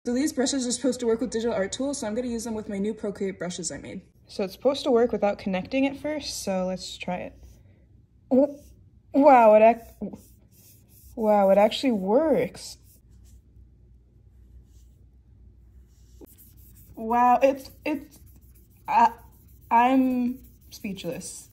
So these brushes are supposed to work with digital art tools, so I'm going to use them with my new Procreate brushes I made. So it's supposed to work without connecting at first, so let's try it. Oh, wow, it actually works. Wow, I'm speechless.